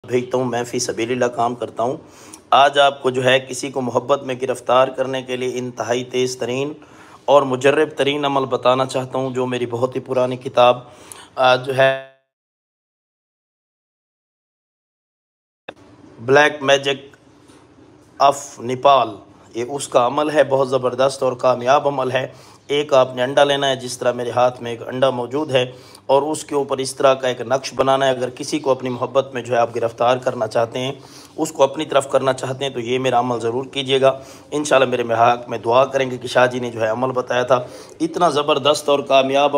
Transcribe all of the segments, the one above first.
भेजता हूँ, मैं फ़ी सबीलिल्लाह काम करता हूँ। आज आपको जो है किसी को मोहब्बत में गिरफ़्तार करने के लिए इंतहाई तेज़ तरीन और मुजर्रब तरीन अमल बताना चाहता हूँ, जो मेरी बहुत ही पुरानी किताब जो है ब्लैक मैजिक ऑफ नेपाल, ये उसका अमल है। बहुत ज़बरदस्त और कामयाब अमल है। एक आपने अंडा लेना है, जिस तरह मेरे हाथ में एक अंडा मौजूद है, और उसके ऊपर इस तरह का एक नक्श बनाना है। अगर किसी को अपनी मोहब्बत में जो है आप गिरफ़्तार करना चाहते हैं, उसको अपनी तरफ करना चाहते हैं, तो ये मेरा अमल ज़रूर कीजिएगा। इंशाल्लाह मेरे हक़ में दुआ करेंगे कि शाह जी ने जो है अमल बताया था, इतना ज़बरदस्त और कामयाब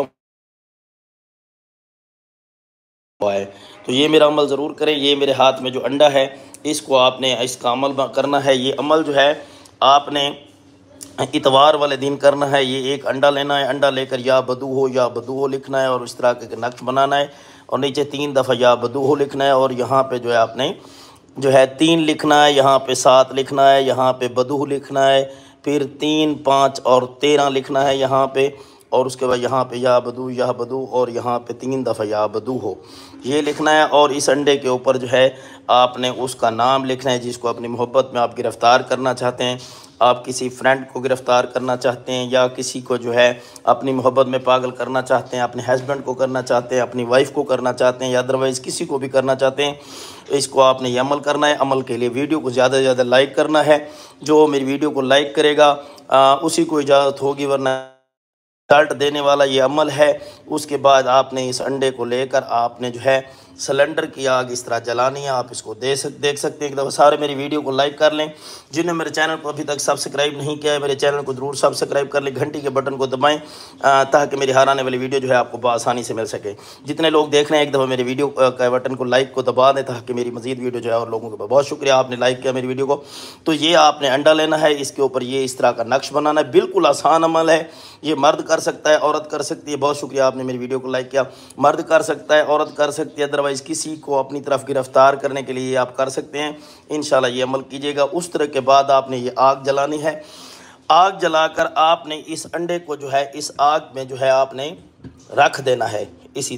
हुआ है। तो ये मेरा अमल ज़रूर करें। ये मेरे हाथ में जो अंडा है, इसको आपने इसका अमल करना है। ये अमल जो है आपने इतवार वाले दिन करना है। ये एक अंडा लेना है, अंडा लेकर या बदू हो लिखना है, और इस तरह के नक्श बनाना है, और नीचे 3 दफ़ा या बदू हो लिखना है, और यहाँ पे जो है आपने जो है 3 लिखना है, यहाँ पे 7 लिखना है, यहाँ पे बदू लिखना है, फिर 3, 5 और 13 लिखना है यहाँ पे, और उसके बाद यहाँ पे या बदू, और यहाँ पे 3 दफ़ा या बदू हो, ये लिखना है। और इस अंडे के ऊपर जो है आपने उसका नाम लिखना है, जिसको अपनी मोहब्बत में आप गिरफ़्तार करना चाहते हैं। आप किसी फ्रेंड को गिरफ़्तार करना चाहते हैं, या किसी को जो है अपनी मोहब्बत में पागल करना चाहते हैं, अपने हस्बैंड को करना चाहते हैं, अपनी वाइफ को करना चाहते हैं, या अदरवाइज़ किसी को भी करना चाहते हैं, इसको आपने ये अमल करना है। अमल के लिए वीडियो को ज़्यादा से ज़्यादा लाइक करना है। जो मेरी वीडियो को लाइक करेगा उसी को इजाज़त होगी, वरना रिजल्ट देने वाला ये अमल है। उसके बाद आपने इस अंडे को लेकर आपने जो है सिलेंडर की आग इस तरह जलानी है। आप इसको देख सकते हैं। एक दफ़ा सारे मेरी वीडियो को लाइक कर लें। जिन्होंने मेरे चैनल को अभी तक सब्सक्राइब नहीं किया है, मेरे चैनल को ज़रूर सब्सक्राइब कर लें, घंटी के बटन को दबाएं, ताकि मेरी हर आने वाली वीडियो जो है आपको बआसानी से मिल सके। जितने लोग देख रहे हैं, एक दफ़ा मेरे वीडियो का बटन को लाइक को दबा दें, ताकि मेरी मज़ीद वीडियो जो है और लोगों को। बहुत शुक्रिया, आपने लाइक किया मेरी वीडियो को। तो ये आपने अंडा लेना है, इसके ऊपर ये इस तरह का नक्श बनाना है। बिल्कुल आसान अमल है। ये मर्द कर सकता है, औरत कर सकती है। बहुत शुक्रिया, आपने मेरी वीडियो को लाइक किया। मर्द कर सकता है, औरत कर सकती है, अदरवाइज़ किसी को अपनी तरफ गिरफ़्तार करने के लिए आप कर सकते हैं। इंशाल्लाह ये अमल कीजिएगा। उस तरह के बाद आपने ये आग जलानी है। आग जलाकर आपने इस अंडे को जो है इस आग में जो है आपने रख देना है। इसी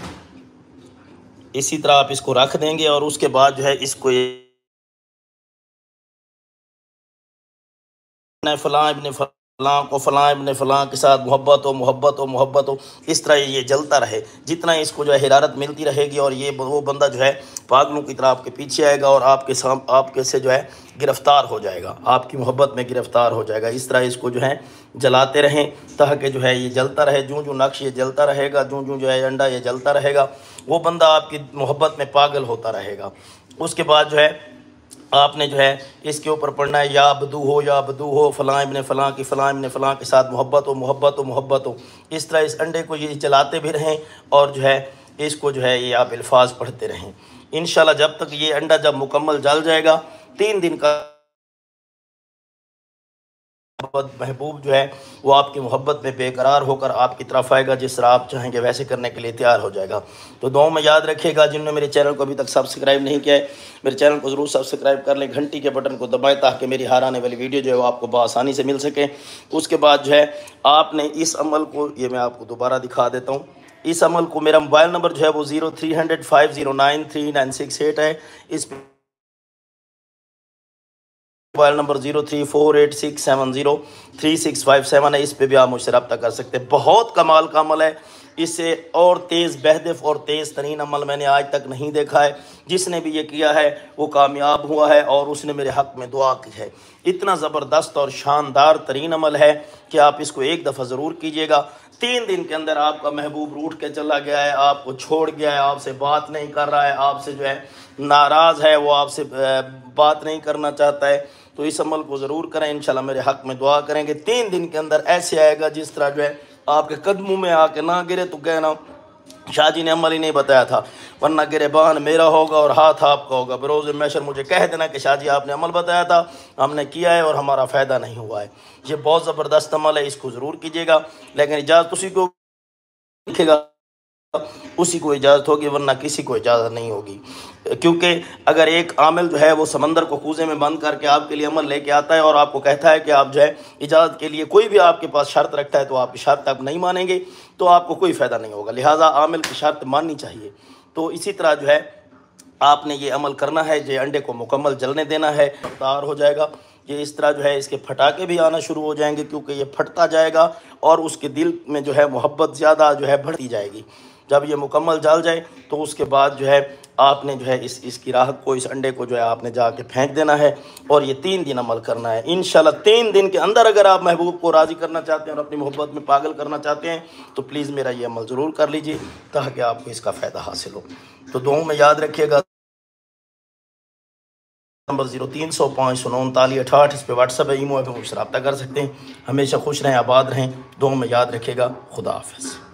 तरह आप इसको रख देंगे, और उसके बाद जो है इसको फलां इब्ने फलां के साथ मोहब्बत हो, इस तरह ये जलता रहे। जितना इसको जो है हिरारत मिलती रहेगी, और ये वो बंदा जो है पागलों की तरह आपके पीछे आएगा, और आपके से जो है गिरफ़्तार हो जाएगा, आपकी मोहब्बत में गिरफ़्तार हो जाएगा। इस तरह इसको जो है जलाते रहें, ताकि जो है ये जलता रहे। जो नक्श ये जलता रहेगा, जो है अंडा ये जलता रहेगा, वो बंदा आपकी मोहब्बत में पागल होता रहेगा। उसके बाद जो है आपने जो है इसके ऊपर पढ़ना है, या बदू हो फलां इब्ने फलां के साथ मोहब्बत हो। इस तरह इस अंडे को ये जलाते भी रहें, और जो है इसको जो है ये आप अल्फाज पढ़ते रहें। इंशाल्लाह जब तक ये अंडा जब मुकम्मल जल जाएगा, 3 दिन का महबूब जो है वो आपकी मोहब्बत में बेकरार होकर आपकी तरफ आएगा। जिस तरह आप चाहेंगे वैसे करने के लिए तैयार हो जाएगा। तो दुआ में याद रखिएगा, जिन्होंने मेरे चैनल को अभी तक सब्सक्राइब नहीं किया है, मेरे चैनल को ज़रूर सब्सक्राइब कर लें, घंटी के बटन को दबाएं, ताकि मेरी हर आने वाली वीडियो जो है वो आपको बआसानी से मिल सके। उसके बाद जो है आपने इस अमल को, ये मैं आपको दोबारा दिखा देता हूँ। इस अमल को, मेरा मोबाइल नंबर जो है वो 0300 509 3968 है। इस मोबाइल नंबर 034867033657 है। इस पे भी आप मुझसे रब्ता कर सकते हैं। बहुत कमाल का अमल है। इससे और तेज़ बहदफ और तेज़ तरीन अमल मैंने आज तक नहीं देखा है। जिसने भी ये किया है वो कामयाब हुआ है, और उसने मेरे हक़ में दुआ की है। इतना ज़बरदस्त और शानदार तरीन अमल है कि आप इसको एक दफ़ा ज़रूर कीजिएगा। 3 दिन के अंदर आपका महबूब रूठ के चला गया है, आपको छोड़ गया है, आपसे बात नहीं कर रहा है, आपसे जो है नाराज़ है, वो आपसे बात नहीं करना चाहता है। तो इस अमल को ज़रूर करें। इंशाल्लाह मेरे हक़ में दुआ करेंगे। 3 दिन के अंदर ऐसे आएगा जिस तरह जो है आपके कदमों में आके ना गिरे तो कहना शाह जी ने अमल ही नहीं बताया था, वरना गिरेबान मेरा होगा और हाथ आपका होगा। बरोज़ महशर मुझे कह देना कि शाह जी आपने अमल बताया था, हमने किया है और हमारा फ़ायदा नहीं हुआ है। ये बहुत ज़बरदस्त अमल है, इसको ज़रूर कीजिएगा। लेकिन इजाज़त उसी को लिखेगा, उसी को इजाज़त होगी, वरना किसी को इजाज़त नहीं होगी। क्योंकि अगर एक आमिल जो है वो समंदर को कूजे में बंद करके आपके लिए अमल लेके आता है, और आपको कहता है कि आप जो है इजाज़त के लिए कोई भी आपके पास शर्त रखता है, तो आपकी शर्त आप नहीं मानेंगे, तो आपको कोई फ़ायदा नहीं होगा। लिहाजा आमिल की शर्त माननी चाहिए। तो इसी तरह जो है आपने ये अमल करना है। ये अंडे को मुकम्मल जलने देना है, तैयार हो जाएगा। ये इस तरह जो है इसके फटाके भी आना शुरू हो जाएंगे, क्योंकि ये फटता जाएगा और उसके दिल में जो है मोहब्बत ज़्यादा जो है बढ़ती जाएगी। जब ये मुकम्मल जल जाए तो उसके बाद जो है आपने जो है इसकी राख को, इस अंडे को जो है आपने जाके फेंक देना है और ये 3 दिन अमल करना है। इंशाल्लाह 3 दिन के अंदर अगर आप महबूब को राज़ी करना चाहते हैं और अपनी मोहब्बत में पागल करना चाहते हैं तो प्लीज़ मेरा ये अमल ज़रूर कर लीजिए, ताकि आपको इसका फ़ायदा हासिल हो। तो दुआओं में याद रखिएगा। नंबर 0305 इस पे व्हाट्सअप है, ईमो है, पे मुझसे रब्ता कर सकते हैं। हमेशा खुश रहें, आबाद रहें। दुआओं में याद रखिएगा। खुदा हाफ़िज़।